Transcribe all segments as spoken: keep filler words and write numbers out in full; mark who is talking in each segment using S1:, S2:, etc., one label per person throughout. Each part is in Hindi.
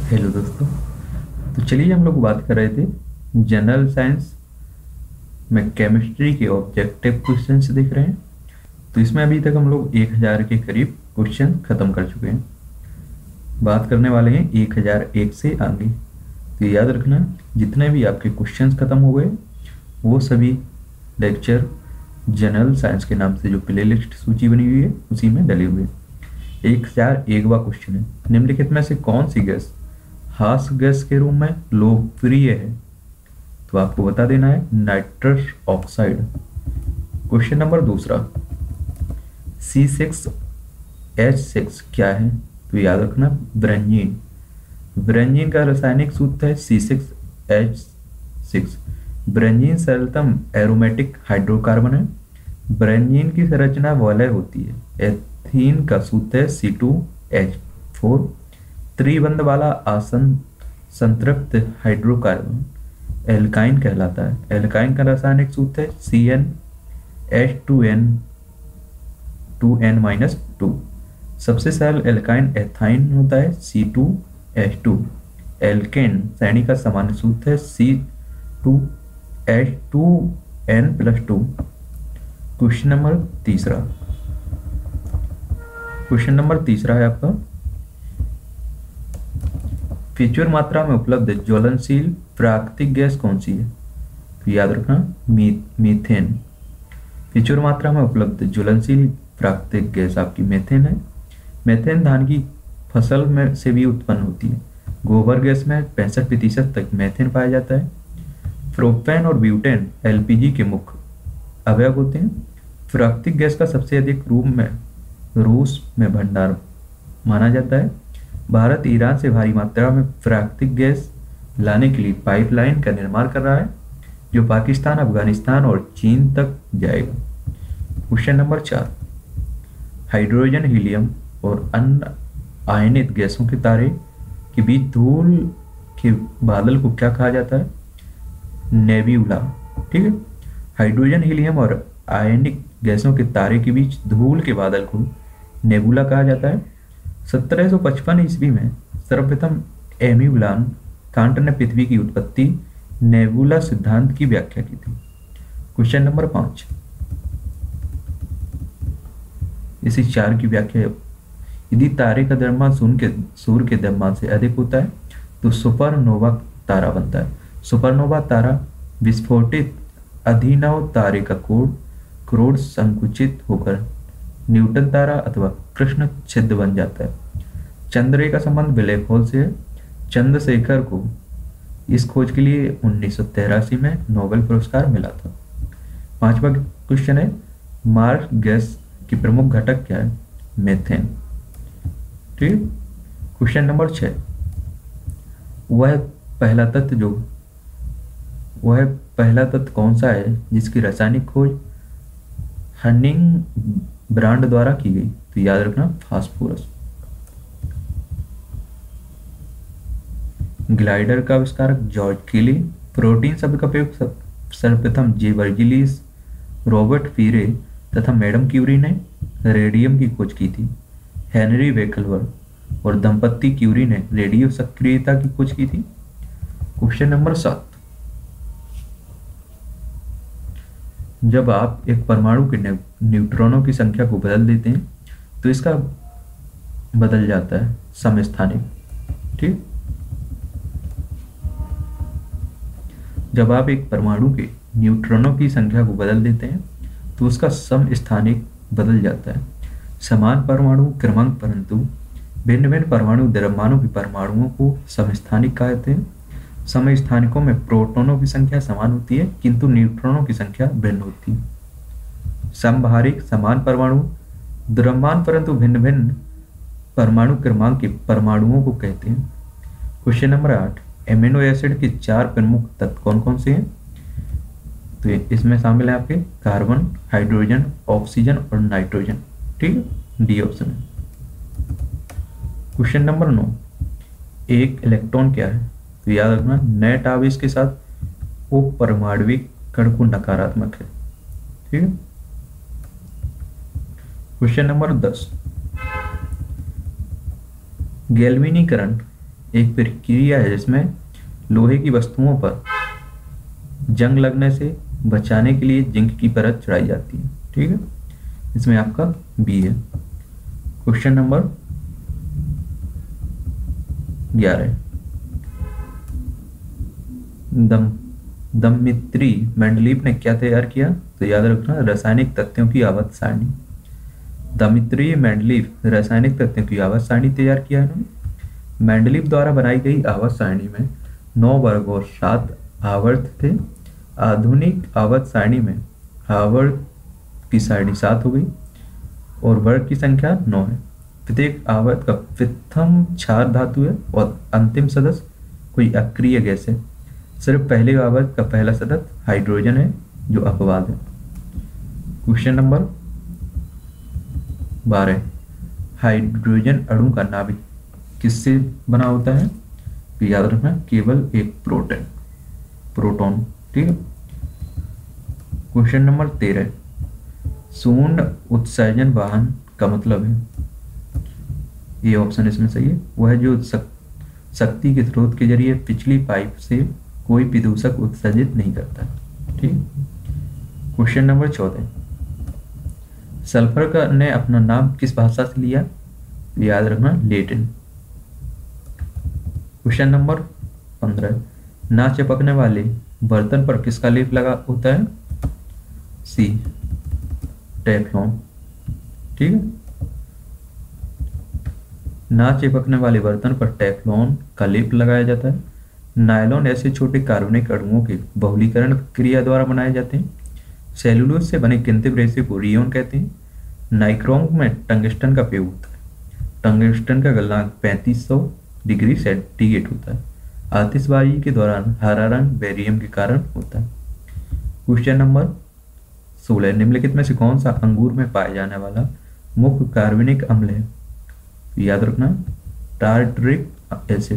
S1: हेलो दोस्तों। तो चलिए हम लोग बात कर रहे थे जनरल साइंस में केमिस्ट्री के ऑब्जेक्टिव क्वेश्चंस देख रहे हैं। तो इसमें अभी तक हम लोग एक हज़ार के करीब क्वेश्चन खत्म कर चुके हैं। बात करने वाले हैं एक हज़ार एक से आगे। तो याद रखना, जितने भी आपके क्वेश्चंस खत्म हो गए वो सभी लेक्चर जनरल साइंस के नाम से जो प्लेलिस्ट सूची बनी हुई है उसी में डले हुए हैं। एक हजार एकवा क्वेश्चन है, निम्नलिखित में से कौन सी गैस हास गैस के रूप में लोकप्रिय है? तो आपको बता देना है नाइट्रस ऑक्साइड। क्वेश्चन नंबर दूसरा, सी सिक्स एच सिक्स क्या है? तो याद रखना ब्रेंजीन। ब्रेंजीन का रासायनिक सूत्र है C six H six. Benzene सरलतम एरोमेटिक हाइड्रोकार्बन है। ब्रेंजीन की संरचना वलय होती है। एथीन का सूत्र है सी टू एच फोर। त्रिबंध वाला आसन संतृप्त हाइड्रोकार्बन एल्काइन कहलाता है। एल्काइन का रासायनिक सूत्र है C n H two n two n minus two. सबसे सरल एल्काइन एथाइन होता है C two H two. Alkane श्रेणी का सामान्य सूत्र है C two H two n plus two. Question number तीसरा क्वेश्चन नंबर तीसरा है आपका, प्रचुर मात्रा में उपलब्ध ज्वलनशील प्राकृतिक गैस कौन सी है? तो याद रखना मी, मीथेन। प्रचुर मात्रा में उपलब्ध ज्वलनशील प्राकृतिक गैस आपकी मीथेन है। मीथेन धान की फसल में से भी उत्पन्न होती है। गोबर गैस में पैंसठ प्रतिशत तक मीथेन पाया जाता है। प्रोपेन और ब्यूटेन एलपीजी के मुख्य अवयव होते हैं। प्राकृतिक गैस का सबसे अधिक रूप में रूस में भंडार माना जाता है। भारत ईरान से भारी मात्रा में प्राकृतिक गैस लाने के लिए पाइपलाइन का निर्माण कर रहा है, जो पाकिस्तान, अफगानिस्तान और चीन तक जाएगा। क्वेश्चन नंबर चार, हाइड्रोजन, हीलियम और अन्य आयनित गैसों के तारे के बीच धूल के बादल को क्या कहा जाता है? नेब्यूला। ठीक है, हाइड्रोजन, हीलियम और आयनिक गैसों के तारे के बीच धूल के बादल को नेबुला कहा जाता है। सत्रह सौ पचपन ईस्वी में सर्वप्रथम एम्यूलान कांट ने पृथ्वी की उत्पत्ति नेबुला सिद्धांत की व्याख्या की थी। क्वेश्चन नंबर पांच, इसी चार की व्याख्या, यदि तारे का द्रव्यमान सूर्य के सूर्य के द्रव्यमान से अधिक होता है तो सुपरनोवा तारा बनता है। सुपरनोवा तारा विस्फोटित अभिनव तारे का कोण क्रोड संकुचित होकर न्यूटन तारा अथवा कृष्ण छिद्र बन जाता है। चंद्र का संबंध ब्लैक होल से है। चंद्रशेखर को इस खोज के लिए उन्नीस सौ तिरासी में नोबेल पुरस्कार मिला था। पांचवा क्वेश्चन है, मार्स गैस की प्रमुख घटक क्या है? मीथेन। ठीक। क्वेश्चन नंबर छह, वह पहला तत्व जो वह पहला तत्व कौन सा है जिसकी रासायनिक खोज हनिंग ब्रांड द्वारा की गई? तो याद रखना फास्फोरस। ग्लाइडर का आविष्कारक जॉर्ज केली। प्रोटीन शब्द का प्रयोग सर्वप्रथम जे वर्जिलियस, रॉबर्ट पीरे तथा मैडम क्यूरी ने रेडियम की खोज की थी। हेनरी बेकलवर्थ और दंपत्ति क्यूरी ने रेडियो सक्रियता की खोज की थी। क्वेश्चन नंबर सात, जब आप एक परमाणु के न्यूट्रॉनों की संख्या को बदल देते हैं तो इसका बदल जाता है समस्थानिक। ठीक, जब आप एक परमाणु के न्यूट्रॉनों की संख्या को बदल देते हैं तो उसका समस्थानिक बदल जाता है। समान परमाणु क्रमांक परंतु भिन्न भिन्न परमाणु द्रव्यमानों के परमाणुओं को समस्थानिक कहते हैं। समस्थानिकों में प्रोटॉनों की संख्या समान होती है किंतु न्यूट्रॉनों की संख्या भिन्न होती है। समभारिक समान परमाणु द्रव्यमान परंतु भिन्न भिन्न परमाणु क्रमांक के परमाणुओं को कहते हैं। क्वेश्चन नंबर आठ, एमिनो एसिड के चार प्रमुख तत्व कौन कौन से हैं? तो इसमें शामिल है आपके कार्बन, हाइड्रोजन, ऑक्सीजन और नाइट्रोजन। ठीक, डी ऑप्शन है। क्वेश्चन नंबर नौ, एक इलेक्ट्रॉन क्या है? तो याद रखना नेट आवेश के साथ उपपरमाणविक कण को नकारात्मक है। ठीक है। क्वेश्चन नंबर दस, गैल्वेनीकरण एक प्रक्रिया है जिसमें लोहे की वस्तुओं पर जंग लगने से बचाने के लिए जिंक की परत चढ़ाई जाती है। ठीक है, इसमें आपका बी है। क्वेश्चन नंबर ग्यारह, दम दमित्री मेंडलीव ने क्या तैयार किया? तो याद रखना, रासायनिक तत्वों की आवर्त सारणी। दमित्री मेंडलीव रासायनिक तत्वों की आवर्त सारणी तैयार किया है इन्होंने। मेंडलीव द्वारा बनाई गई आवर्त सारणी में नौ वर्ग और सात आवर्त थे। आधुनिक आवर्त सारणी में आवर्त की सारणी सात हो गई और वर्ग की संख्या नौ है। प्रत्येक आवर्त का प्रथम क्षार धातु है और अंतिम सदस्य कोई अक्रिय गैस है। सिर्फ पहले आवर्त का पहला सदस्य हाइड्रोजन है जो अपवाद है। क्वेश्चन नंबर बारह, हाइड्रोजन अणु का नाभिक किससे बना होता है? तो याद रखना, केवल एक प्रोटॉन प्रोटॉन ठीक है। क्वेश्चन नंबर तेरह, शून्य उत्सर्जन वाहन का मतलब है, ये ऑप्शन इसमें सही है, वह है जो शक्ति के स्रोत के जरिए पिछली पाइप से कोई प्रदूषक उत्सर्जित नहीं करता। ठीक। क्वेश्चन नंबर चौदह, सल्फर का ने अपना नाम किस भाषा से लिया? याद रखना, लैटिन। क्वेश्चन नंबर पंद्रह, ना चिपकने वाले बर्तन पर किसका लेप लगा होता है? C, Teflon. ठीक है, ना चिपकने वाले बर्तन पर टेफ्लॉन का लेप लगाया जाता है। नायलॉन ऐसे छोटे कार्बनिक अणुओं के बहुलीकरण क्रिया द्वारा बनाए जाते हैं। सेलुलोज से बने किंतिव रेशे को रियोन कहते हैं। नाइक्रोम में टंगस्टन का प्रयोग होता है। टंगस्टन का गलनांक पैंतीस सौ डिग्री सेंटीग्रेड होता है। आतिशबाजी के दौरान हरा रंग बेरियम के कारण होता है। क्वेश्चन नंबर सोलह, निम्नलिखित में से कौन सा अंगूर में पाया जाने वाला मुख्य कार्बनिक अम्ल है? याद रखना, टार्टरिक एसिड।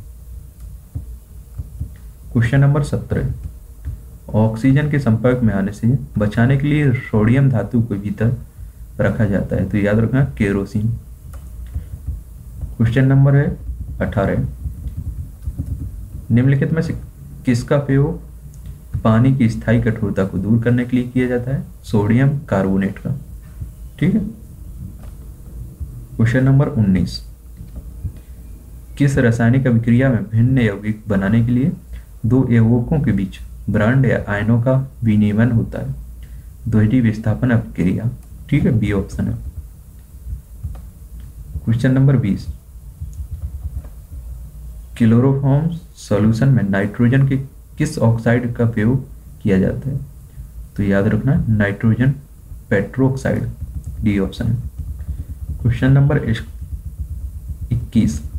S1: क्वेश्चन नंबर सत्रह, ऑक्सीजन के संपर्क में आने से बचाने के लिए सोडियम धातु को भीतर रखा जाता है। तो याद रखना, केरोसिन। क्वेश्चन नंबर है अठारह, निम्नलिखित में से किसका प्रयोग पानी की स्थायी कठोरता को दूर करने के लिए किया जाता है? सोडियम कार्बोनेट का। ठीक है। क्वेश्चन नंबर उन्नीस, किस रासायनिक अभिक्रिया में भिन्न यौगिक बनाने के लिए दो यौगिकों के बीच ब्रांड या आयनों का विनिमय होता है? दोहरी विस्थापन अभिक्रिया। ठीक है, बी ऑप्शन है। क्वेश्चन नंबर बीस, क्लोरोफॉर्म सॉल्यूशन में नाइट्रोजन के किस ऑक्साइड का प्रयोग किया जाता है? तो याद रखना, नाइट्रोजन पेट्रोक्साइड, डी ऑप्शन है। क्वेश्चन नंबर इक्कीस,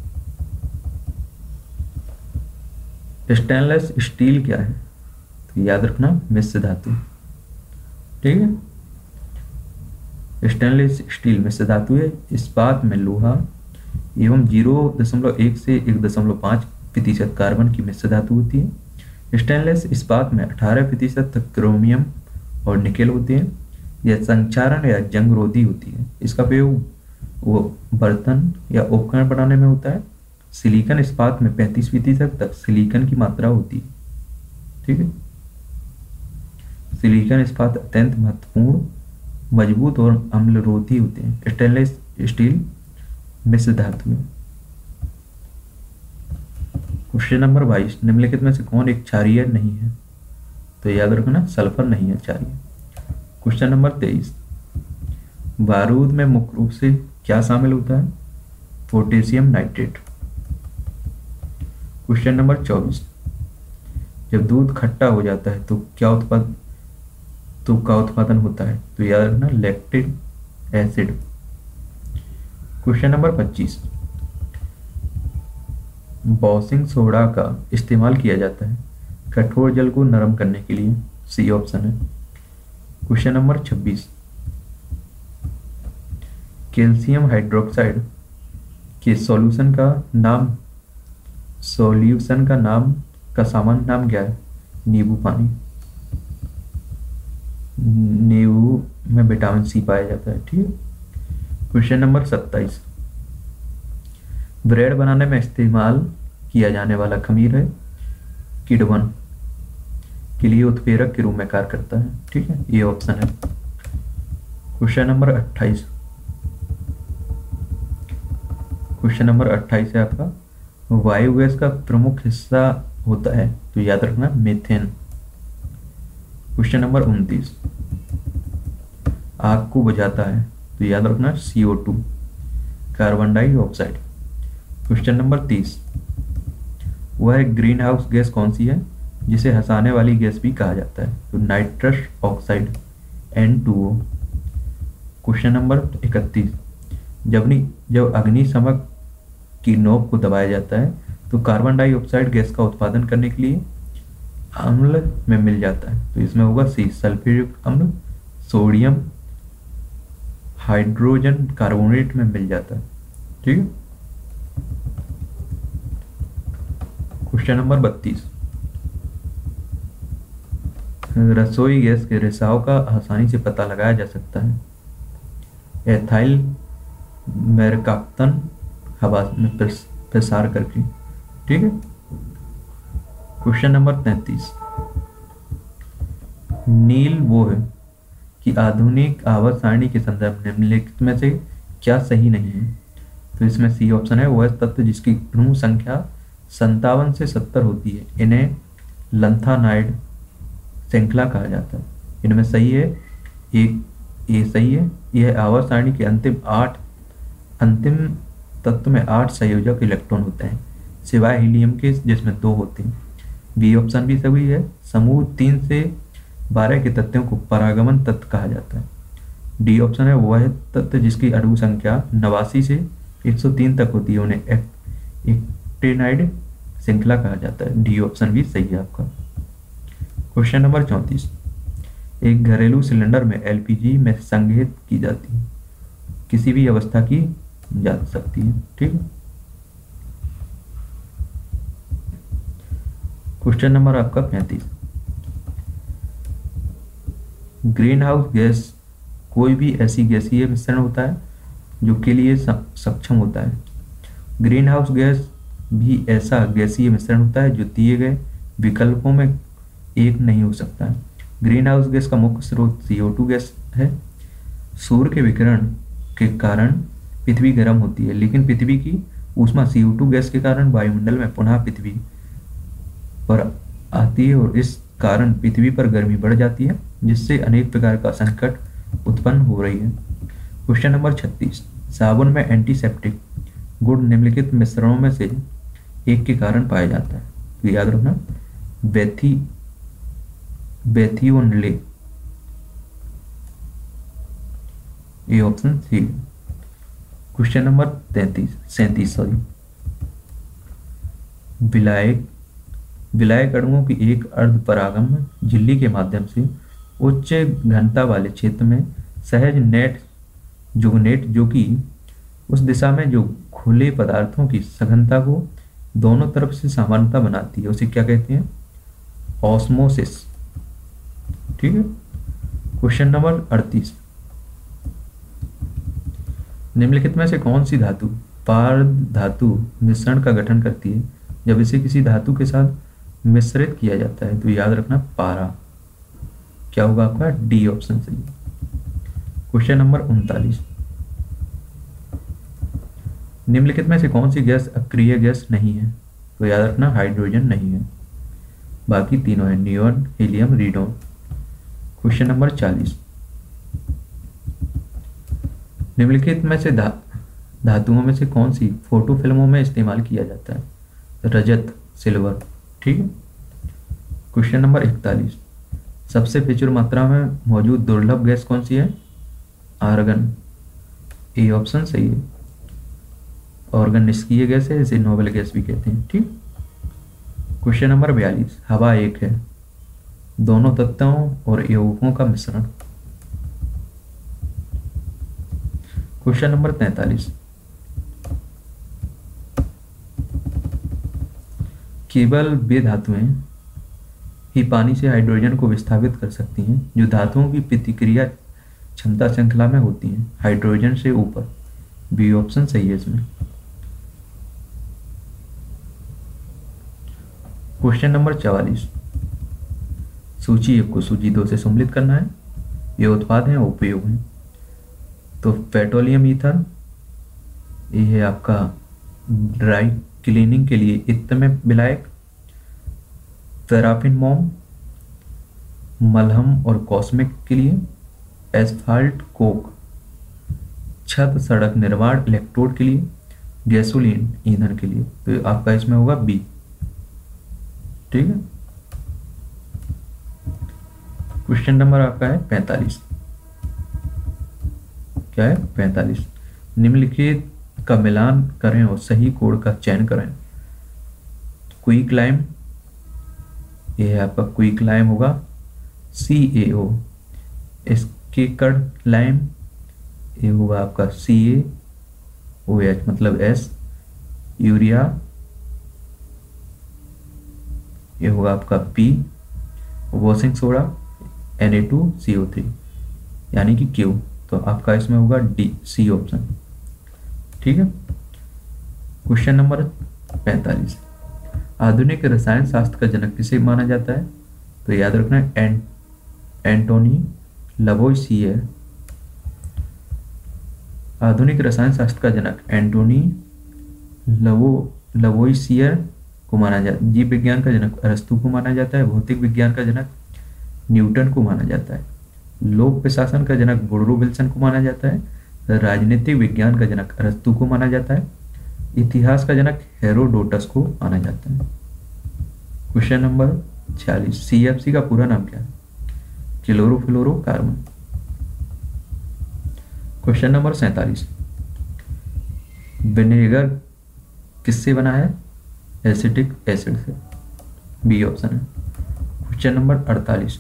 S1: स्टेनलेस स्टील क्या है? तो याद रखना, मिश्र धातु। ठीक है, स्टेनलेस स्टील मिश्र धातु है। इस्पात में लोहा एवं जीरो दशमलव एक से एक दशमलव पाँच प्रतिशत कार्बन की मिश्र धातु होती है। स्टेनलेस इस्पात में अठारह प्रतिशत तक क्रोमियम और निकेल होते हैं। यह संक्षारण या जंगरोधी होती है। इसका प्रयोग वो बर्तन या उपकरण बनाने में होता है। सिलिकॉन इस्पात में पैंतीस प्रतिशत तक सिलिकॉन की मात्रा होती है। ठीक है, सिलिकॉन इस्पात अत्यंत महत्वपूर्ण, मजबूत और अम्लरोधी होते हैं। स्टेनलेस स्टील मिश्र धातु है। क्वेश्चन नंबर बाईस, निम्नलिखित में से कौन एक क्षारीय नहीं है? तो याद रखना, सल्फर नहीं है क्षारीय। क्वेश्चन नंबर तेईस, बारूद में मुख्य रूप से क्या शामिल होता है? Potassium nitrate. क्वेश्चन नंबर चौबीस, जब दूध खट्टा हो जाता है तो क्या उत्पाद तो का उत्पादन होता है? तो याद रखना, लैक्टिक एसिड। क्वेश्चन नंबर पच्चीस, वॉशिंग सोडा का इस्तेमाल किया जाता है कठोर जल को नरम करने के लिए। सी ऑप्शन है। क्वेश्चन नंबर छब्बीस, कैल्शियम हाइड्रोक्साइड के सॉल्यूशन का नाम सॉल्यूशन का नाम का सामान्य नाम क्या है? नींबू पानी। नींबू में विटामिन सी पाया जाता है। ठीक है। क्वेश्चन नंबर सत्ताईस, ब्रेड बनाने में इस्तेमाल किया जाने वाला खमीर है किण्वन के लिए उत्प्रेरक के रूप में कार्य करता है। ठीक है, ये ऑप्शन है। क्वेश्चन नंबर अट्ठाईस क्वेश्चन नंबर अट्ठाईस है आपका, वायु गैस का प्रमुख हिस्सा होता है, तो याद रखना मीथेन। क्वेश्चन नंबर उनतीस, आग को बुझाता है, तो याद रखना C O two, carbon dioxide. Question number तीस, वह ग्रीन हाउस गैस कौन सी है जिसे हंसाने वाली गैस भी कहा जाता है, तो nitrous oxide N two O. Question number इकतीस, जब नी जब अग्निशमक की नोक को दबाया जाता है तो कार्बन डाइऑक्साइड गैस का उत्पादन करने के लिए अम्ल में मिल जाता है, तो इसमें होगा सी सल्फ्यूरिक अम्ल, सोडियम हाइड्रोजन कार्बोनेट में मिल जाता है। ठीक है। क्वेश्चन नंबर बत्तीस, रसोई गैस के रिसाव का आसानी से पता लगाया जा सकता है, एथाइल मेरकाप्तन हवा में प्रसार करके। ठीक है। क्वेश्चन नंबर तैंतीस, नील बोह की आधुनिक आवर्त सारणी के संदर्भ निम्नलिखित में से क्या सही नहीं है, तो इसमें सी ऑप्शन है, वह तत्व जिसकी अणु संख्या संतावन से सत्तर होती है, इन्हें लंथानाइड श्रृंखला कहा जाता है। इनमें सही है एक, ये सही है, यह आवर्त सारणी के अंतिम आठ अंतिम तत्व में आठ संयोजक इलेक्ट्रॉन होते हैं, सिवाय हीलियम के जिसमें दो होते हैं। बी ऑप्शन भी सही है, समूह तीन से बारह के तत्वों को परागमन तत्व कहा जाता है। डी ऑप्शन है, वह तत्व जिसकी अणु संख्या नवासी से एक सौ तीन तक होती है, उन्हें एक्टेनाइड श्रृंखला कहा जाता है। डी ऑप्शन भी सही है आपका। क्वेश्चन नंबर चौंतीस, एक घरेलू सिलेंडर में एलपीजी में संग्रहित की जाती है, किसी भी अवस्था की जा सकती है। ठीक है। क्वेश्चन नंबर आपका पैंतीस, ग्रीन हाउस गैस कोई भी ऐसी गैसीय मिश्रण होता है जो के लिए सक्षम होता है। ग्रीन हाउस गैस भी ऐसा गैसीय मिश्रण होता है जो दिए गए विकल्पों में एक नहीं हो सकता है। ग्रीन हाउस गैस का मुख्य स्रोत सी ओ टू गैस है। सूर्य के विकिरण के कारण पृथ्वी गर्म होती है, लेकिन पृथ्वी की ऊष्मा सी ओ टू गैस के कारण वायुमंडल में पुनः पृथ्वी पर आती है और इस कारण पृथ्वी पर गर्मी बढ़ जाती है, जिससे अनेक प्रकार का संकट उत्पन्न हो रही है। क्वेश्चन नंबर छत्तीस, साबुन में एंटीसेप्टिक गुण निम्नलिखित मिश्रणों में से एक के कारण पाया जाता है, तो याद रखना बेथी बेथियोनले, ये ऑप्शन सी। क्वेश्चन नंबर तैंतीस सैंतीस सॉरी, विलायक विलायक अणुओं की एक अर्धपरागम झिल्ली के माध्यम से उच्च घनता वाले क्षेत्र में सहज नेट जुगनेट, जो कि उस दिशा में जो खुले पदार्थों की सघनता को दोनों तरफ से समानता बनाती है, उसे क्या कहते हैं, ऑस्मोसिस। ठीक है। क्वेश्चन नंबर अड़तीस, निम्नलिखित में से कौन सी धातु पार धातु मिश्रण का गठन करती है जब इसे किसी धातु के साथ मिश्रित किया जाता है, तो याद रखना पारा। क्या होगा आपका, डी ऑप्शन सही। क्वेश्चन नंबर उनतालीस, निम्नलिखित में से कौन सी गैस अक्रिय गैस नहीं है, तो याद रखना हाइड्रोजन नहीं है, बाकी तीनों है, neon, helium, radon. Question number चालीस, निम्नलिखित में से धा धातुओं में से कौन सी फोटो फिल्मों में इस्तेमाल किया जाता है, रजत, सिल्वर। ठीक है। क्वेश्चन नंबर इकतालीस, सबसे प्रचुर मात्रा में मौजूद दुर्लभ गैस कौन सी है, आर्गन। ए ऑप्शन सही है, ऑर्गन निष्क्रिय गैस है, इसे नोबेल गैस भी कहते हैं। ठीक। क्वेश्चन नंबर बयालीस, हवा एक है, दोनों तत्वों और यौगिकों का मिश्रण। क्वेश्चन नंबर तैंतालीस, केवल वे धातुएं ही पानी से हाइड्रोजन को विस्थापित कर सकती हैं जो धातुओं की प्रतिक्रिया क्षमता श्रृंखला में होती हैं हाइड्रोजन से ऊपर। बी ऑप्शन सही है इसमें। क्वेश्चन नंबर चवालीस, सूची एक को सूची दो से सम्मिलित करना है। ये उत्पाद हैं, उपयोग हैं। तो पेट्रोलियम ईथर, ये है आपका ड्राई क्लीनिंग के लिए इत्र में विलायक। पैराफिन मोम, मलहम और कॉस्मेटिक के लिए। एस्फाल्ट कोक, छत सड़क निर्माण इलेक्ट्रोड के लिए। गैसोलीन, ईंधन के लिए। तो आपका इसमें होगा बी। ठीक है। क्वेश्चन नंबर आपका है पैंतालीस। क्या है? पैंतालीस। निम्नलिखित का मिलान करें और सही कोड का चयन करें। क्विक लाइम, ये है आपका क्विक लाइम होगा सी ए ओ। इसके कड़ लाइम, ये होगा आपका सी ए ओ एच मतलब एस। यूरिया, ये होगा आपका P. Washing soda N A two C O three यानी कि क्यू। तो आपका इसमें होगा डी, सी ऑप्शन। ठीक है। क्वेश्चन नंबर पैंतालीस, आधुनिक रसायन शास्त्र का जनक किसे माना जाता है? तो याद रखना है एं, एंटोनी लवोइसियर। आधुनिक रसायन शास्त्र का जनक एंटोनी लवो लवोइसियर को माना जाता है। जीव विज्ञान का जनक अरस्तु को माना जाता है। भौतिक विज्ञान का जनक न्यूटन को माना जाता है। लोक प्रशासन का जनक वुडरो विल्सन को माना जाता है। राजनीतिक विज्ञान का जनक अरस्तु को माना जाता है। इतिहास का जनक हेरोडोटस को माना जाता है। क्वेश्चन नंबर छियालीस, सी एफ सी का पूरा नाम क्या है? क्लोरोफ्लोरोकार्बन। क्वेश्चन नंबर सैंतालीस, विनेगर किससे बना है? एसिटिक एसिड से। बी ऑप्शन है। क्वेश्चन नंबर अड़तालीस,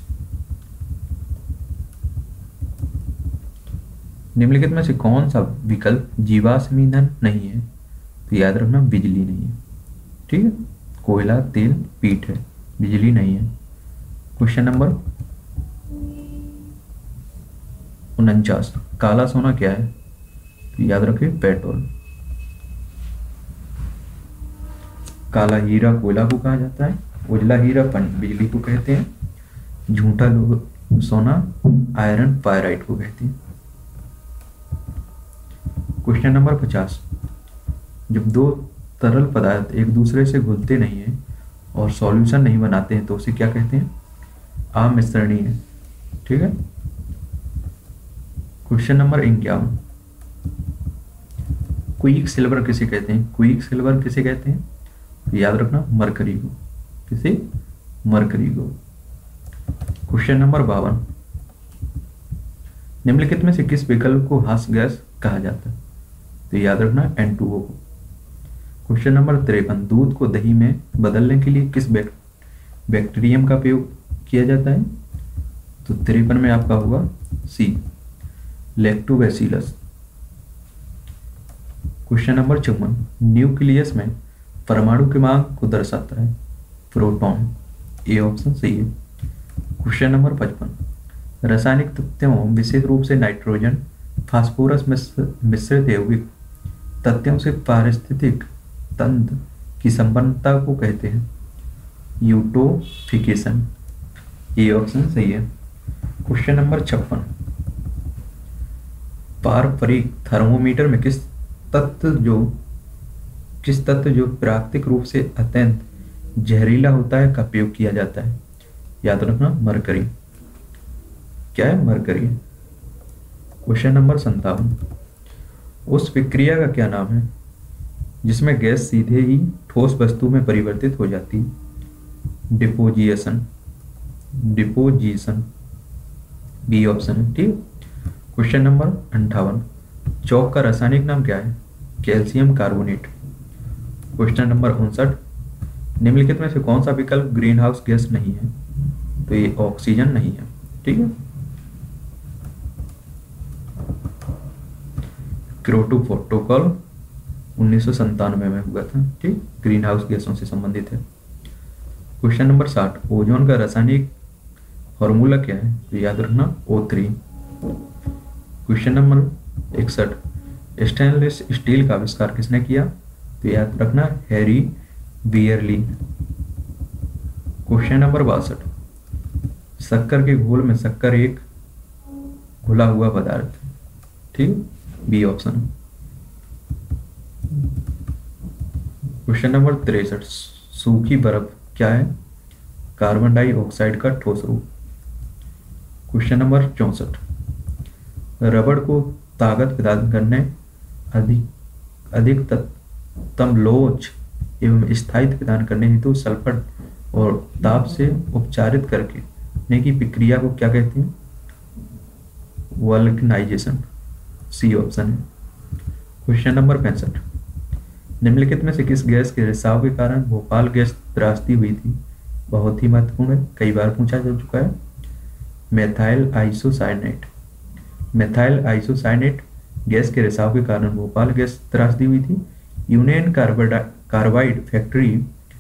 S1: निम्नलिखित में से कौन सा विकल्प जीवाश्म ईंधन नहीं है? तो याद रखना बिजली नहीं है। ठीक है। कोयला, तेल, पीट है, बिजली नहीं है। क्वेश्चन नंबर उनचास, काला सोना क्या है? तो याद रखिए पेट्रोल। काला हीरा कोयला को कहा जाता है। उजला हीरा बिजली को कहते हैं। झूठा सोना आयरन पायराइट को कहते हैं। क्वेश्चन नंबर पचास, जब दो तरल पदार्थ एक दूसरे से घुलते नहीं हैं और सॉल्यूशन नहीं बनाते हैं तो उसे क्या कहते हैं? अमिश्रणीय। ठीक है। क्वेश्चन नंबर इक्यावन, क्विक सिल्वर किसे कहते हैं? क्विक सिल्वर किसे कहते हैं? तो याद रखना मरकरी को। किसे? मरकरी को। क्वेश्चन नंबर बावन, निम्नलिखित में से किस विकल्प को हास गैस कहा जाता है? तो याद रखना एन टू ओ को। क्वेश्चन नंबर तिरपन, दूध को दही में बदलने के लिए किस बैक, बैक्टीरियम का प्रयोग किया जाता है? तो तिरपन में आपका होगा सी, लैक्टोबैसिलस। क्वेश्चन नंबर चौवन, न्यूक्लियस में परमाणु क्रमांक को दर्शाता है? प्रोटॉन। ए ऑप्शन सही है। क्वेश्चन नंबर पचपन, रासायनिक तत्वों विशेष रूप से नाइट्रोजन फास्फोरस मिश्रित यौगिक तत्वों से पारिस्थितिक तंत्र की संपन्नता को कहते हैं? यूटोफिकेशन। ए ऑप्शन सही है। क्वेश्चन नंबर छप्पन, पारंपरिक थर्मोमीटर में किस तत्व जो किस तत्व जो प्राकृतिक रूप से अत्यंत जहरीला होता है का प्रयोग किया जाता है? याद रखना मरकरी। क्या है? मरकरी। क्वेश्चन नंबर संतावन, उस प्रक्रिया का क्या नाम है जिसमें गैस सीधे ही ठोस वस्तु में परिवर्तित हो जाती है? डिपोजिएशन। डिपोजिशन। बी ऑप्शन है। ठीक। क्वेश्चन नंबर अंठावन, चौक का रासायनिक नाम क्या है? Calcium carbonate. क्वेश्चन नंबर उनसठ, निम्नलिखित में से कौन सा विकल्प ग्रीन हाउस गैस नहीं है? तो ये ऑक्सीजन नहीं है। ठीक है। क्योटो प्रोटोकॉल उन्नीस सौ संतानवे में हुआ था। ठीक। ग्रीन हाउस गैसों से संबंधित है। क्वेश्चन नंबर साठ, ओजोन का रासायनिक फॉर्मूला क्या है? तो याद रखना ओ थ्री। क्वेश्चन नंबर इकसठ, स्टेनलेस स्टील का आविष्कार किसने किया? तो याद रखना हैरी बियरली। क्वेश्चन नंबर बासठ, शक्कर के घोल में शक्कर एक घुला हुआ पदार्थ है, ठीक, बी ऑप्शन। क्वेश्चन नंबर तिरसठ, सूखी बर्फ क्या है, कार्बन डाइऑक्साइड का ठोस रूप। क्वेश्चन नंबर चौसठ, रबड़ को ताकत प्रदान करने अधिक अधिकतम लोच एवं स्थायित्व प्रदान करने हेतु सल्फर और ताप से उपचारित करके की प्रक्रिया को क्या कहते हैं, वल्कनाइजेशन, सी ऑप्शन है। क्वेश्चन नंबर पैंसठ, निम्नलिखित में से किस गैस के रिसाव के कारण भोपाल गैस त्रासदी हुई थी, बहुत ही महत्वपूर्ण है, कई बार पूछा जा चुका है। Methyl isocyanate, methyl isocyanate gas के रिसाव के कारण भोपाल गैस त्रासदी हुई थी। यूनियन कार्बाइड फैक्ट्री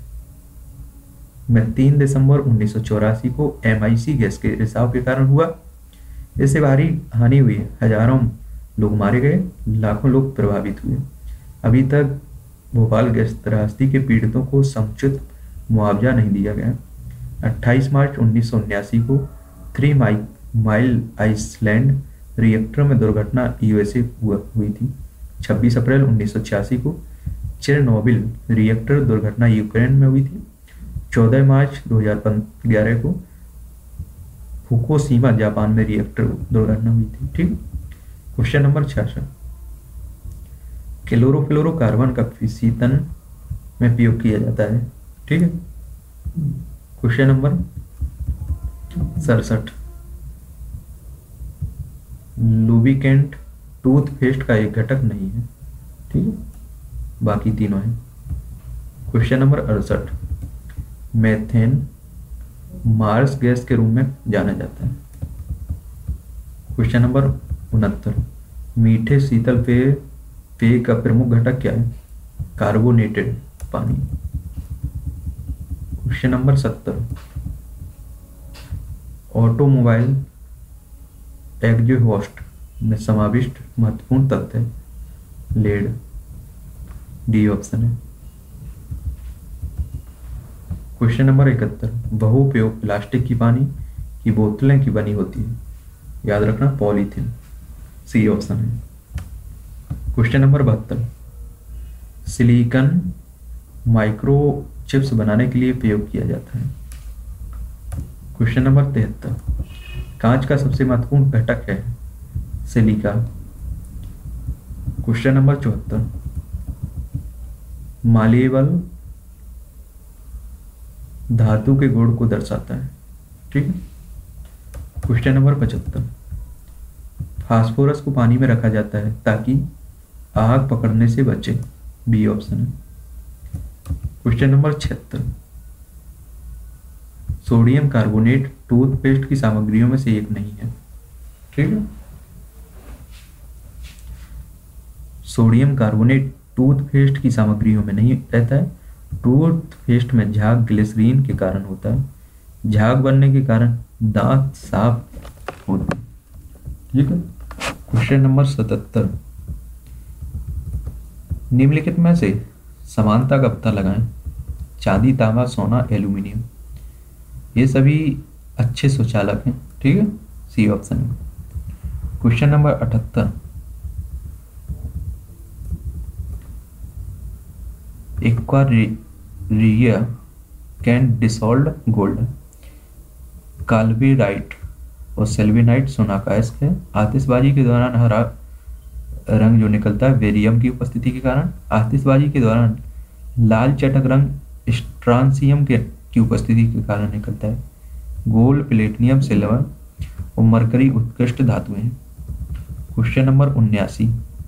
S1: में तीन दिसंबर उन्नीस सौ चौरासी को एम आई सी गैस के रिसाव के कारण हुआ। इससे भारी हानि हुई, हजारों लोग मारे गए, लाखों लोग प्रभावित हुए। अभी तक भोपाल गैस त्रासदी के पीड़ितों को समुचित मुआवजा नहीं दिया गया। अट्ठाईस मार्च उन्नीस सौ उन्यासी को थ्री माइल आइसलैंड रिएक्टर में दुर्घटना यूएसए हुई थी। छब्बीस अप्रैल उन्नीस सौ छियासी को चेरनोबिल रिएक्टर दुर्घटना यूक्रेन में हुई थी। चौदह मार्च दो हज़ार ग्यारह को फुकुशिमा जापान में रिएक्टर दुर्घटना हुई थी, ठीक। क्वेश्चन नंबर छियासठ, क्लोरोफ्लोरोकार्बन का शीतन में प्रयोग किया जाता है, ठीक है। क्वेश्चन नंबर सड़सठ, लुब्रिकेंट टूथपेस्ट का एक घटक नहीं है, ठीक है, बाकी तीनों है। क्वेश्चन नंबर अड़सठ, मेथेन मार्स गैस के रूप में जाना जाता है। क्वेश्चन नंबर उनहत्तर, मीठे शीतल पेय पेय का प्रमुख घटक क्या है, कार्बोनेटेड पानी। क्वेश्चन नंबर सत्तर, ऑटोमोबाइल एग्जॉस्ट में समाविष्ट महत्वपूर्ण तत्व है, लेड, डी ऑप्शन है। क्वेश्चन नंबर इकहत्तर, बहुउपयोग प्लास्टिक की पानी की बोतलें की बनी होती है, याद रखना पॉलीथीन, सी ऑप्शन है। क्वेश्चन नंबर बहत्तर, सिलिकॉन माइक्रो चिप्स बनाने के लिए प्रयोग किया जाता है। क्वेश्चन नंबर तिहत्तर, कांच का सबसे महत्वपूर्ण घटक है सिलिका। क्वेश्चन नंबर चौहत्तर, मालेबल धातु के गुण को दर्शाता है, ठीक है। क्वेश्चन नंबर पचहत्तर, फास्फोरस को पानी में रखा जाता है ताकि आग पकड़ने से बचे, बी ऑप्शन है। क्वेश्चन नंबर छिहत्तर, सोडियम कार्बोनेट टूथपेस्ट की सामग्रियों में से एक नहीं है, ठीक है। सोडियम कार्बोनेट टूथपेस्ट की सामग्रियों में नहीं रहता है। टूथपेस्ट में झाग ग्लिसरीन के कारण होता है। झाग बनने के कारण दांत साफ होते हैं, ठीक है। क्वेश्चन नंबर सतहत्तर, निम्नलिखित में से समानता का पता लगाएं, चांदी, तांबा, सोना, एल्यूमिनियम, ये सभी अच्छे सुचालक हैं, ठीक है, सी ऑप्शन है। क्वेश्चन नंबर अठहत्तर, aqua regia can dissolve gold, calaverite और सेल्विनाइट सोना का अयस्क है। आतिशबाजी के दौरान हरा रंग जो निकलता है बेरियम की उपस्थिति के कारण। आतिशबाजी के दौरान लाल चटक रंग स्ट्रांसियम के की उपस्थिति के कारण निकलता है। गोल्ड, प्लेटिनियम, सिल्वर और मरकरी उत्कृष्ट धातुएं हैं। क्वेश्चन नंबर उन्यासी,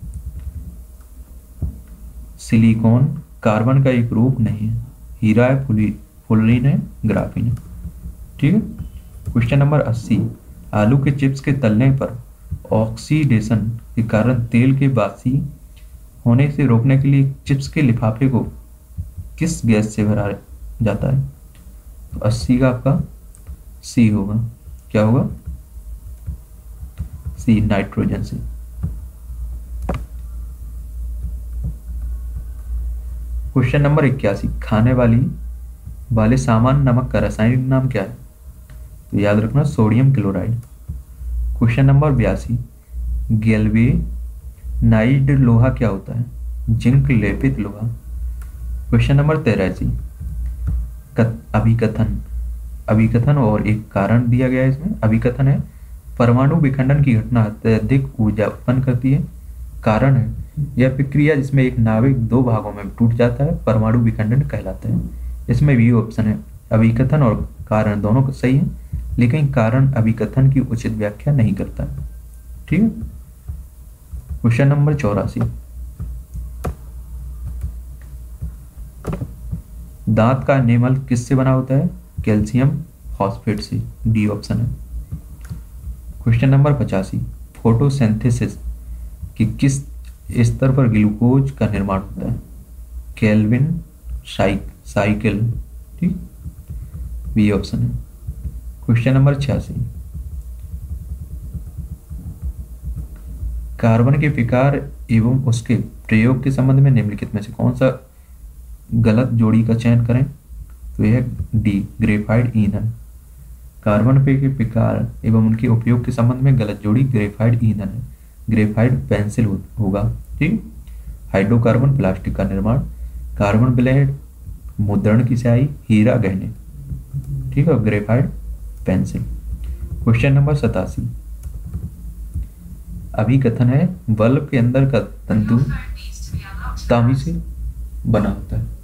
S1: सिलिकॉन कार्बन का एक रूप नहीं है, हीरा है, फुलरीन है, ग्राफीन है, ठीक है। क्वेश्चन नंबर अस्सी, आलू के चिप्स के तलने पर ऑक्सीडेशन के कारण तेल के बासी होने से रोकने के लिए चिप्स के लिफाफे को किस गैस से भरा जाता है, तो अस्सी का आपका सी होगा, क्या होगा, सी, नाइट्रोजन से। क्वेश्चन नंबर इक्यासी, खाने वाली वाले सामान्य नमक का रासायनिक नाम क्या है? तो याद रखना सोडियम क्लोराइड। क्वेश्चन नंबर बयासी, गैल्वेनाइज्ड लोहा क्या होता है? जिंक लेपित लोहा। क्वेश्चन नंबर तिरासी, अभिकथन। अभिकथन और एक कारण दिया गया है इसमें। अभिकथन है परमाणु विखंडन की घटना अत्यधिक ऊर्जा उत्पन्न करती है। कारण है यह प्रक्रिया जिसमें एक नाभिक दो भागों में टूट जाता है परमाणु विखंडन कहलाता है। इसमें भी ऑप्शन है, अभिकथन और कारण दोनों सही है, लेकिन कारण अभिकथन की उचित व्याख्या नहीं करता। ठीक है। क्वेश्चन नंबर चौरासी, दांत का एनामल किससे बना होता है? कैल्शियम फॉस्फेट से। डी ऑप्शन है। क्वेश्चन नंबर पचासी, फोटोसिंथेसिस कि किस स्तर पर ग्लूकोज का निर्माण होता है? Calvin cycle. ठीक, बी ऑप्शन है। क्वेश्चन नंबर छियासी, कार्बन के विकार एवं उसके प्रयोग के संबंध में निम्नलिखित में से कौन सा गलत जोड़ी का चयन करें? तो यह डी ग्रेफाइट ईंधन। कार्बन पे के विकार एवं उनके उपयोग के संबंध में गलत जोड़ी ग्रेफाइट ईंधन है। ग्रेफाइट पेंसिल हो, होगा। ठीक। हाइड्रोकार्बन प्लास्टिक का निर्माण, कार्बन ब्लेड मुद्रण की स्याही, हीरा गहने। ठीक है, ग्रेफाइट पेंसिल। क्वेश्चन नंबर सतासी, अभिकथन है बल्ब के अंदर का तंतु तांबे से बना होता है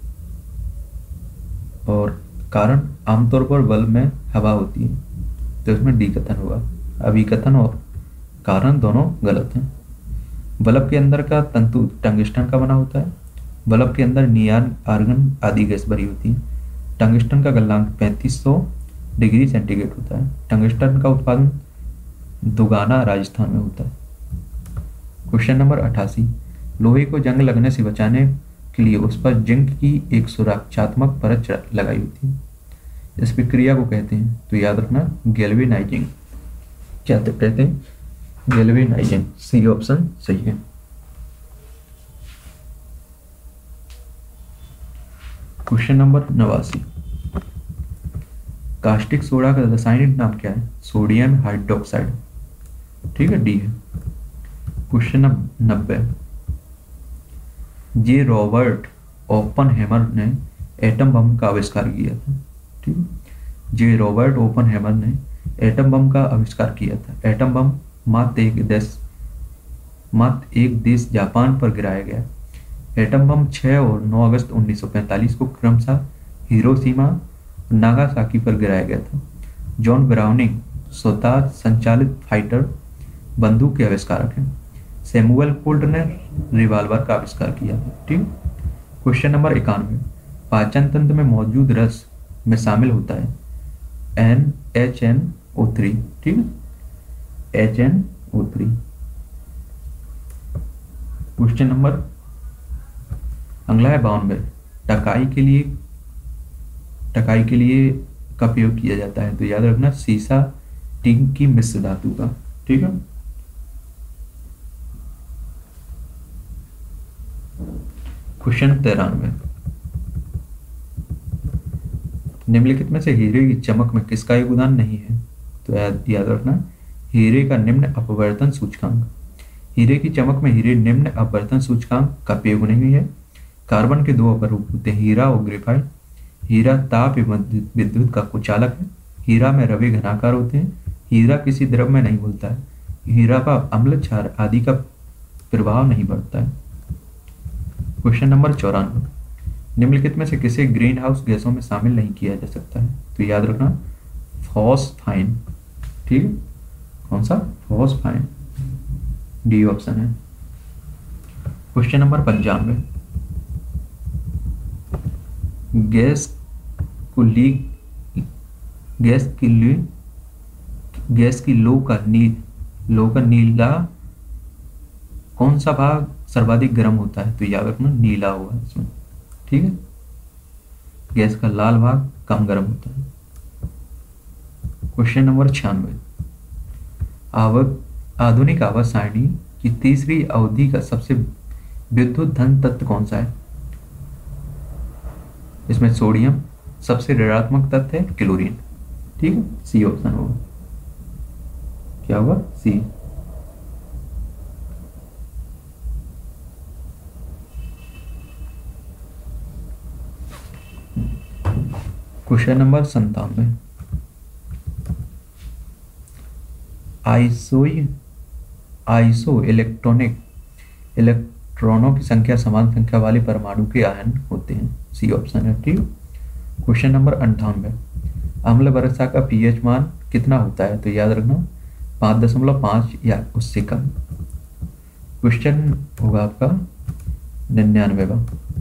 S1: और कारण आमतौर पर बल्ब में हवा होती है, तो इसमें डी कथन होगा। अभिकथन और कारण दोनों गलत हैं। बल्ब के अंदर का तंतु टंगस्टन का बना होता है। बल्ब के अंदर नियान, आर्गन आदि गैस भरी होती है। टंगस्टन का गलनांक पैंतीस सौ डिग्री सेंटीग्रेड होता है। टंगस्टन का उत्पादन दुगाना राजस्थान में होता है। क्वेश्चन नंबर अठासी, लोहे को जंग लगने से बचाने के लिए उस पर जिंक की एक सुरक्षात्मक परत लगाई होती है। इस प्रक्रिया को कहते हैं, तो याद रखना गैल्वेनाइजिंग। क्या कहते हैं? गैल्वेनाइजिंग। सी ऑप्शन सही है। क्वेश्चन नंबर नवासी, कास्टिक सोडा का रासायनिक नाम क्या है? Sodium hydroxide. ठीक है, डी है। क्वेश्चन नब्बे, जे रॉबर्ट ओपनहेमर ने एटम बम का आविष्कार किया था। ठीक है, जे रॉबर्ट ओपनहेमर ने एटम बम का आविष्कार किया था। एटम बम मात्र एक देश मात्र एक देश जापान पर गिराया गया। एटम बम छह और नौ अगस्त उन्नीस सौ पैंतालीस को क्रमशः हिरोशिमा और नागासाकी पर गिराया गया था। जॉन ब्राउनिंग स्वतः संचालित फाइटर बंदूक के आविष्कारक हैं। सैमुअल कोल्ट ने रिवाल्वर का आविष्कार किया था। ठीक। क्वेश्चन नंबर इक्यानवे, पाचन तंत्र में मौजूद रस में शामिल होता है N H N O three. ठीक है, H N O three. Question number अगला है बावनवे, टकाई के लिए टकाई के लिए का प्रयोग किया जाता है, तो याद रखना सीसा टिंक की मिश्र धातु का। ठीक है। क्वेश्चन तिरानवे, निम्नलिखित में से हीरे की चमक में किसका योगदान नहीं है? तो याद याद रखना हीरे का निम्न अपवर्तन सूचकांक। हीरे की चमक में हीरे निम्न अपवर्तन सूचकांक का प्रयोग नहीं है। कार्बन के दो अपर रूप होते हैं, हीरा और ग्रेफाइट। हीरा ताप एवं विद्युत का कुचालक है। हीरा में रवि घनाकार होते हैं। हीरा किसी द्रव में नहीं घुलता है। हीरा का अम्ल क्षार आदि का प्रभाव नहीं बढ़ता है। क्वेश्चन नंबर चौरानवे, निम्नलिखित में से किसे ग्रीन हाउस गैसों में शामिल नहीं किया जा सकता है? तो याद रखना फॉस्फाइन। ठीक है, कौन सा? फॉस्फाइन। डी ऑप्शन है। क्वेश्चन नंबर पंचानवे, गैस को लीक गैस की ली गैस की लो का नील लो का नीला कौन सा भाग सर्वाधिक गर्म होता है? तो याद रखना नीला होगा इसमें। ठीक है, गैस का लाल भाग कम गर्म होता है। क्वेश्चन नंबर छियानवे, आवक आधुनिक आवर्त सारणी की तीसरी अवधि का सबसे विद्युत धन तत्व कौन सा है? इसमें सोडियम, सबसे ऋणात्मक तत्व है क्लोरीन। ठीक है, सी ऑप्शन होगा। क्या होगा? सी। क्वेश्चन नंबर संतानवे, आइसोई आइसो इलेक्ट्रॉनिक इलेक्ट्रॉनों की संख्या समान संख्या वाले परमाणु के आयन होते हैं। सी ऑप्शन है। ठीक। क्वेश्चन नंबर अंठानवे, अम्ल वर्षा का पीएच मान कितना होता है? तो याद रखना पाँच दशमलव पाँच या उससे कम। क्वेश्चन होगा आपका निन्यानवेवा,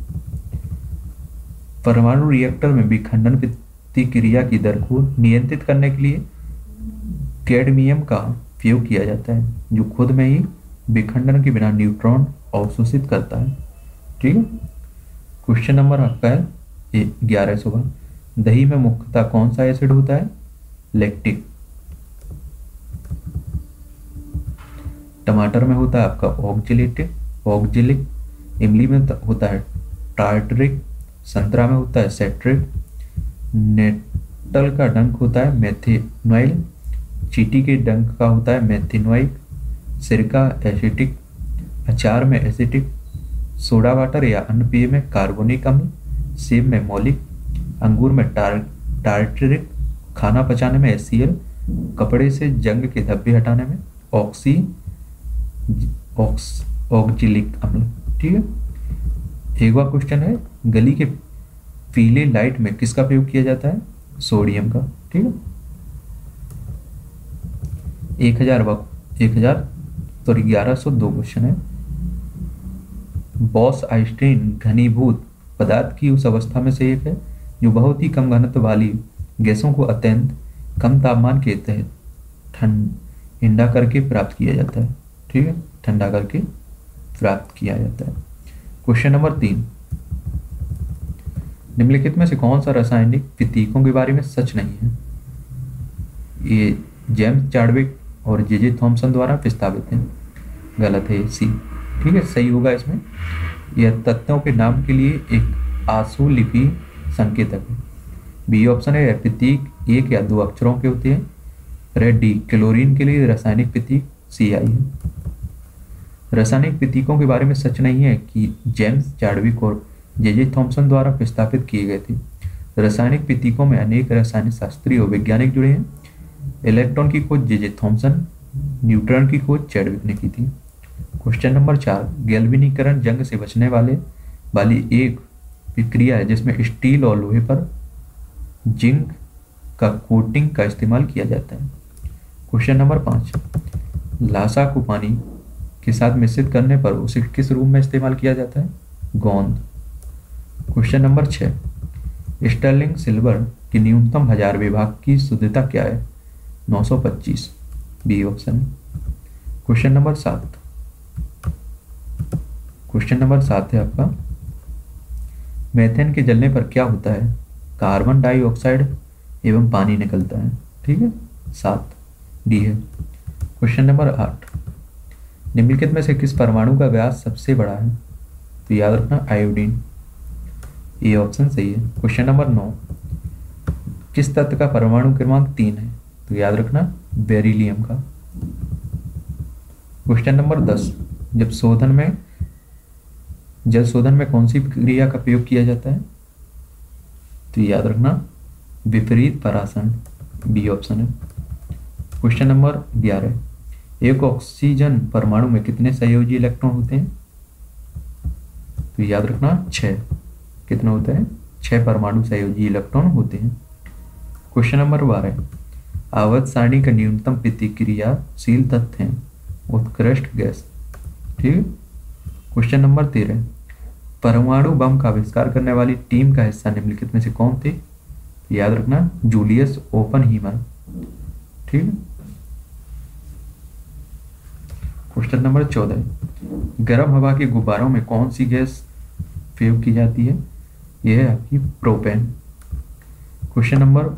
S1: परमाणु रिएक्टर में विखंडन प्रतिक्रिया की दर को नियंत्रित करने के लिए कैडमियम का उपयोग किया जाता है, जो खुद में ही विखंडन के बिना न्यूट्रॉन अवशोषित करता है। ठीक है। क्वेश्चन नंबर आपका है ग्यारह सौ, दही में मुख्यतः कौन सा एसिड होता है? लैक्टिक। टमाटर में होता है आपका ऑक्जेलेटिक ऑक्जेलिक, इमली में होता है टार्टरिक, संतरा में होता है सेट्रिक, नेटल का डंक होता है मेथिनॉइल, चींटी के डंक का होता है मेथिनोइक, सिरका एसिटिक, अचार में एसिटिक, सोडा वाटर या अन्न पेय में कार्बोनिक अम्ल, सेब में मौलिक, अंगूर में टार टार्टरिक, खाना पचाने में एसीएल, कपड़े से जंग के धब्बे हटाने में ऑक्सी ऑक्स ऑक्जिलिक अम्ल। ठीक है। एक बार क्वेश्चन है, गली के पीले लाइट में किसका प्रयोग किया जाता है? सोडियम का। ठीक है। एक हजार वक्त एक हजार तो ग्यारह सौ दो क्वेश्चन है, बॉस आइंस्टीन घनीभूत पदार्थ की उस अवस्था में से एक है जो बहुत ही कम घनत्व वाली गैसों को अत्यंत कम तापमान के तहत ठंडा करके प्राप्त किया जाता है। ठीक है, ठंडा करके प्राप्त किया जाता है। क्वेश्चन नंबर तीन, निम्नलिखित में से कौन सा रासायनिक प्रतीकों के बारे में सच नहीं है? ये जेम्स चार्विक और जे जे थॉमसन द्वारा प्रस्तावित है। गलत है, सी। ठीक है, सही होगा इसमें। यह तत्वों के नाम के लिए एक आशुलिपि संकेतक है। बी ऑप्शन है, प्रतीक एक या दो अक्षरों के होते हैं। रेड डी, क्लोरीन के लिए रासायनिक प्रतीक सी आई है। रासायनिक प्रतीकों के बारे में सच नहीं है कि जेम्स चार्विक और जे जे थॉमसन द्वारा प्रस्तावित किए गए थे। रासायनिक प्रतीकों में अनेक रासायनिक शास्त्री और वैज्ञानिक जुड़े हैं। इलेक्ट्रॉन की खोज जे जे थॉमसन, न्यूट्रॉन की खोज चैडविक ने की थी। क्वेश्चन नंबर चार, गैल्वेनीकरण जंग से बचने वाले वाली एक प्रक्रिया है जिसमें स्टील और लोहे पर जिंक का कोटिंग का इस्तेमाल किया जाता है। क्वेश्चन नंबर पाँच, लासा को पानी के साथ मिश्रित करने पर उसे किस रूप में इस्तेमाल किया जाता है? गोंद। क्वेश्चन नंबर छः, स्टर्लिंग सिल्वर की न्यूनतम हजार विभाग की शुद्धता क्या है? नौ सौ पच्चीस, बी ऑप्शन। क्वेश्चन नंबर सात, क्वेश्चन नंबर सात है आपका, मेथेन के जलने पर क्या होता है? कार्बन डाइऑक्साइड एवं पानी निकलता है। ठीक है, सात, डी है। क्वेश्चन नंबर आठ, निम्नलिखित में से किस परमाणु का व्यास सबसे बड़ा है? तो याद रखना आयोडीन, ए ऑप्शन सही है। क्वेश्चन नंबर नौ, किस तत्व का परमाणु क्रमांक तीन है? तो याद रखना बेरिलियम का। क्वेश्चन नंबर दस, जब शोधन में जल शोधन में कौन सी क्रिया का प्रयोग किया जाता है? तो याद रखना विपरीत परासरण, बी ऑप्शन है। क्वेश्चन नंबर ग्यारह, एक ऑक्सीजन परमाणु में कितने सहयोजी इलेक्ट्रॉन होते हैं? तो याद रखना छह। कितना होता है? छह परमाणु सहयोजी इलेक्ट्रॉन होते हैं। क्वेश्चन नंबर बारह, आवर्त सारणी का न्यूनतम प्रतिक्रियाशील तत्व है उत्कृष्ट गैस। ठीक है। क्वेश्चन नंबर तेरह, परमाणु बम का आविष्कार करने वाली टीम का हिस्सा निम्नलिखित में से कौन थे? याद रखना जूलियस ओपनहीमर। ठीक है। क्वेश्चन नंबर चौदह, गर्म हवा के गुब्बारों में कौन सी गैस प्रयोग की जाती है? यह है आपकी प्रोपेन। क्वेश्चन नंबर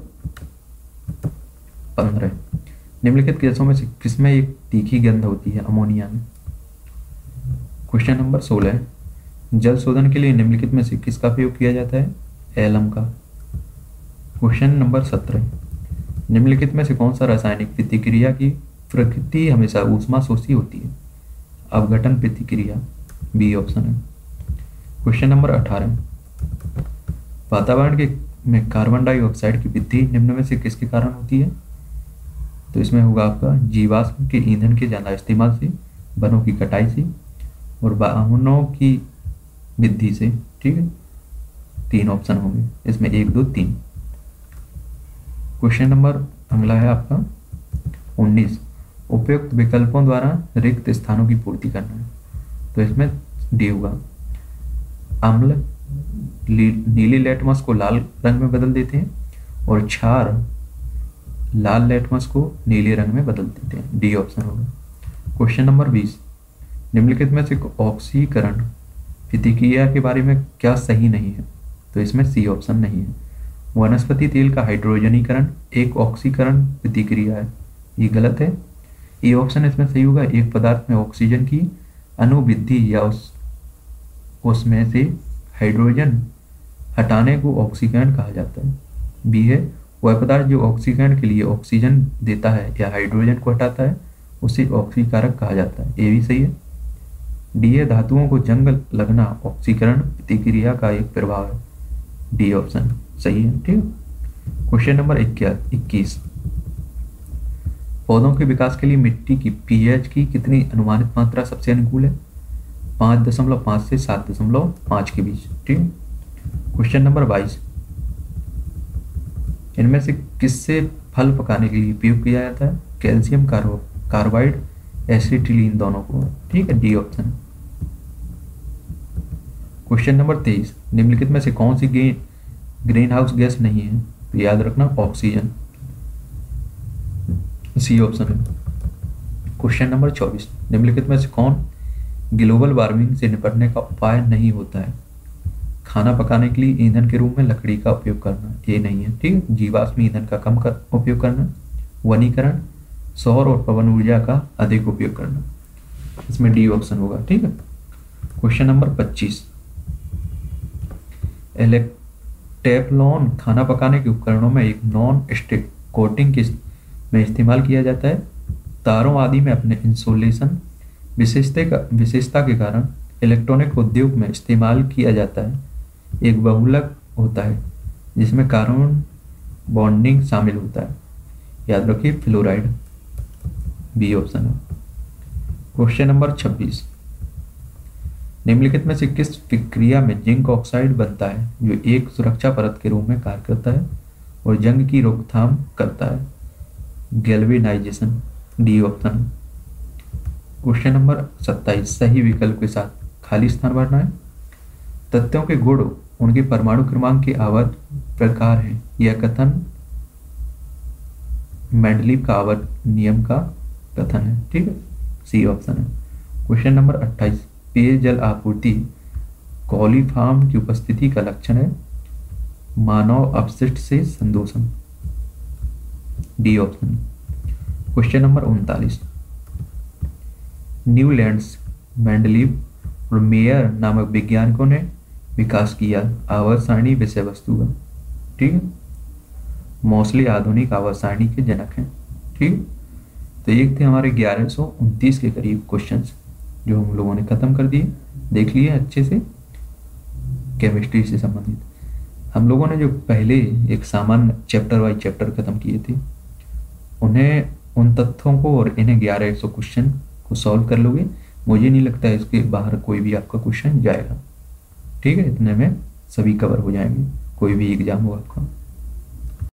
S1: पंद्रह, निम्नलिखित गैसों में से किसमें एक तीखी गंध होती है? अमोनिया में। क्वेश्चन नंबर सोलह, जल शोधन के लिए निम्नलिखित में से किसका प्रयोग किया जाता है? एलम का। क्वेश्चन नंबर सत्रह, निम्नलिखित में से कौन सा रासायनिक प्रतिक्रिया की प्रकृति हमेशा ऊष्माशोषी होती है? अपघटन प्रतिक्रिया, बी ऑप्शन है। क्वेश्चन नंबर अठारह, वातावरण के में कार्बन डाइऑक्साइड की वृद्धि निम्न में से किसके कारण होती है? तो इसमें होगा आपका जीवाश्म के ईंधन के ज़्यादा इस्तेमाल से, वनों की कटाई से, और वाहनों की वृद्धि से। ठीक है, तीन ऑप्शन होंगे इसमें, एक दो तीन। क्वेश्चन नंबर अगला है आपका उन्नीस, उपयुक्त विकल्पों द्वारा रिक्त स्थानों की पूर्ति करना है। तो इसमें डी होगा, अम्ल नीली लेटमस को लाल रंग में बदल देते हैं और क्षार लाल लेटमस को नीले रंग में बदल देते हैं, डी ऑप्शन होगा। क्वेश्चन नंबर बीस, निम्नलिखित में से ऑक्सीकरण प्रतिक्रिया के बारे में क्या सही नहीं है? तो इसमें सी ऑप्शन नहीं है। वनस्पति तेल का हाइड्रोजनीकरण एक ऑक्सीकरण प्रतिक्रिया है, ये गलत है। ये ऑप्शन इसमें सही होगा, एक पदार्थ में ऑक्सीजन की अनुवृद्धि या उस उसमें से हाइड्रोजन हटाने को ऑक्सीकरण कहा जाता है। बी है, वह पदार्थ जो ऑक्सीकरण के लिए ऑक्सीजन देता है या हाइड्रोजन को हटाता है उसे ऑक्सीकारक कहा जाता है, ये भी सही है। डी है, धातुओं को जंग लगना ऑक्सीकरण प्रतिक्रिया का एक प्रभाव है, डी ऑप्शन सही है। ठीक है। क्वेश्चन नंबर इक्कीस, पौधों के विकास के लिए मिट्टी की पीएच की कितनी अनुमानित मात्रा सबसे अनुकूल है? पाँच दशमलव पाँच से सात दशमलव पाँच के बीच। ठीक है। क्वेश्चन नंबर बाईस, इनमें से किससे फल पकाने के लिए उपयोग किया जाता है? कैल्शियम कार्बो कार्बाइड, एसिटिलीन, दोनों को। ठीक है, डी ऑप्शन। क्वेश्चन नंबर तेईस, निम्नलिखित में से कौन सी ग्रीन हाउस गैस नहीं है? तो याद रखना ऑक्सीजन, सी ऑप्शन है। क्वेश्चन नंबर चौबीस, निम्नलिखित में से कौन ग्लोबल वार्मिंग से निपटने का उपाय नहीं होता है? खाना पकाने के लिए ईंधन के रूप में लकड़ी का उपयोग करना, ये नहीं है। ठीक है, जीवाश्म ईंधन का कम कर उपयोग करना, वनीकरण, सौर और पवन ऊर्जा का अधिक उपयोग करना, इसमें डी ऑप्शन होगा। ठीक है। क्वेश्चन नंबर पच्चीस, टेफ्लॉन खाना पकाने के उपकरणों में एक नॉन स्टिक कोटिंग के में इस्तेमाल किया जाता है। तारों आदि में अपने इंसुलेशन विशेषता का विशेषता के कारण इलेक्ट्रॉनिक उद्योग में इस्तेमाल किया जाता है। एक बहुलक होता है जिसमें कार्बन बॉन्डिंग शामिल होता है, याद रखिए फ्लोराइड, बी ऑप्शन है। क्वेश्चन नंबर छब्बीस, निम्नलिखित में से किस प्रक्रिया में जिंक ऑक्साइड बनता है जो एक सुरक्षा परत के रूप में कार्य करता है और जंग की रोकथाम करता है? Galvanization, D option. Question number सत्ताईस, सही विकल्प के साथ खाली स्थान भरना है। तत्वों के गुण उनके परमाणु क्रमांक के आवर्त प्रकार है, यह कथन मेंडलीव का आवर्त नियम का कथन है। ठीक है, सी ऑप्शन है। क्वेश्चन नंबर अट्ठाईस, पेयजल आपूर्ति कॉलीफॉर्म की उपस्थिति का लक्षण है, मानव अपशिष्ट से संदूषण, डी ऑप्शन। क्वेश्चन नंबर उनतालीस, न्यूलैंड्स, मेंडलीव और मेयर नामक वैज्ञानिकों ने विकास किया आवर्त सारणी विषय वस्तु का। ठीक है, मोस्टली आधुनिक आवर्त सारणी के जनक हैं। ठीक, तो ये थे हमारे ग्यारह सौ उनतीस के करीब क्वेश्चंस जो हम लोगों ने खत्म कर दिए, देख लिए अच्छे से केमिस्ट्री से संबंधित। हम लोगों ने जो पहले एक सामान्य चैप्टर वाइज चैप्टर खत्म किए थे, उन्हें उन तथ्यों को और इन्हें ग्यारह सौ क्वेश्चन को सॉल्व कर लोगे, मुझे नहीं लगता है इसके बाहर कोई भी आपका क्वेश्चन जाएगा। ठीक है, इतने में सभी कवर हो जाएंगे, कोई भी एग्जाम हो आपका।